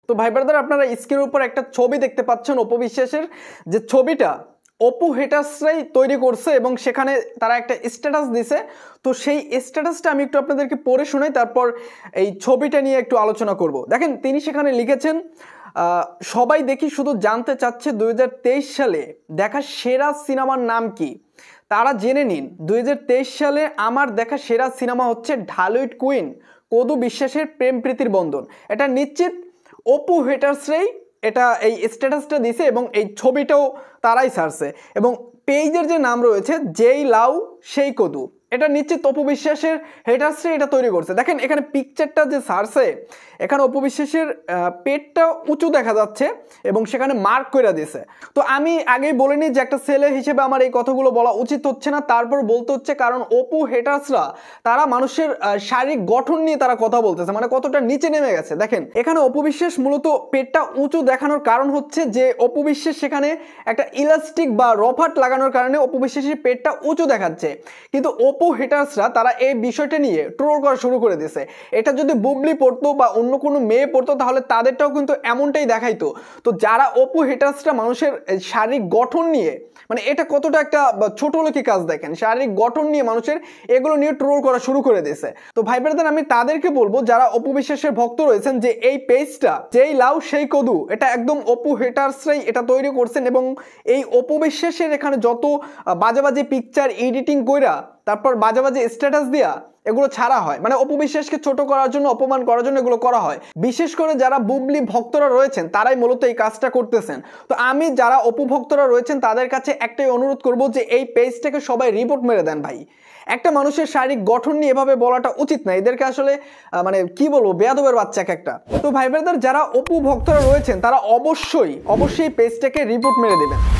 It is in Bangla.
তো ভাই ব্রাদার আপনারা স্ক্রিনের উপর একটা ছবি দেখতে পাচ্ছেন অপু বিশ্বাসের, যে ছবিটা অপু হেটার্সরাই তৈরি করছে এবং সেখানে তারা একটা স্ট্যাটাস দিছে। তো সেই স্ট্যাটাসটা আমি একটু আপনাদেরকে পড়ে শোনাই, তারপর এই ছবিটা নিয়ে একটু আলোচনা করব। দেখেন তিনি সেখানে লিখেছেন, সবাই দেখি শুধু জানতে চাচ্ছে 2023 সালে দেখা সেরা সিনেমার নাম কি। তারা জেনে নিন 2023 সালে আমার দেখা সেরা সিনেমা হচ্ছে ঢালুইট কুইন কদু বিশ্বাসের প্রেম প্রীতির বন্ধন। এটা নিশ্চিত অপু হেটার্সরাই এটা এই স্ট্যাটাসটা দিছে এবং এই ছবিটাও তারাই ছাড়ছে এবং পেজের যে নাম রয়েছে যেই লাউ সেই কদু, এটা নিশ্চিত অপু বিশ্বাসের হেটার্সরাই এটা তৈরি করছে। দেখেন এখানে পিকচারটা যে ছাড়ছে, এখানে অপু বিশ্বাসের পেটটা উঁচু দেখা যাচ্ছে এবং সেখানে মার্ক করে দিয়েছে। তো আমি আগেই বলিনি যে একটা ছেলে হিসেবে আমার এই কথাগুলো বলা উচিত হচ্ছে না, তারপর বলতে হচ্ছে কারণ অপু হেটার্সরা তারা মানুষের শারীরিক গঠন নিয়ে তারা কথা বলতেছে, মানে কতটা নিচে নেমে গেছে। দেখেন এখানে অপু বিশ্বাস মূলত পেটটা উঁচু দেখানোর কারণ হচ্ছে যে অপু বিশ্বাস সেখানে একটা ইলাস্টিক বা রফাট লাগানোর কারণে অপু বিশ্বাসের পেটটা উঁচু দেখাচ্ছে, কিন্তু অপু হেটার্সরা তারা এই বিষয়টা নিয়ে ট্রোল করা শুরু করে দিয়েছে। এটা যদি বুবলি পড়তো বা অন্য কোনো মেয়ে পড়তো তাহলে তাদেরটাও কিন্তু এমনটাই দেখাইতো। তো যারা অপু হেটার্সরা মানুষের শারীরিক গঠন নিয়ে, মানে এটা কতটা একটা ছোট লোকি কাজ, দেখেন শারীরিক গঠন নিয়ে মানুষের এগুলো নিয়ে ট্রোল করা শুরু করে দিয়েছে। তো ভাই ব্রাদার আমি তাদেরকে বলবো যারা অপু বিশ্বাসের ভক্ত রয়েছেন যে এই পেজটা যেই লাউ সেই কদু এটা একদম অপু হেটার্সরাই এটা তৈরি করছেন এবং এই অপু বিশ্বাসের এখানে যত বাজে বাজে পিকচার এডিটিং কইরা তারপর বাজে বাজে স্ট্যাটাস দিয়া এগুলো ছাড়া হয়, মানে অপু বিশ্বাসকে ছোট করার জন্য অপমান করার জন্য এগুলো করা হয়। বিশেষ করে যারা বুবলি ভক্তরা রয়েছেন তারাই মূলত এই কাজটা করতেছেন। তো আমি যারা অপু ভক্তরা রয়েছেন তাদের কাছে একটাই অনুরোধ করব যে এই পেজটাকে সবাই রিপোর্ট মেরে দেন ভাই। একটা মানুষের শারীরিক গঠন নিয়ে এভাবে বলাটা উচিত না, এদেরকে আসলে মানে কি বলবো বেয়াদবের বাচ্চা একটা। তো ভাই ব্রাদার যারা অপু ভক্তরা রয়েছেন তারা অবশ্যই পেজটাকে রিপোর্ট মেরে দেবেন।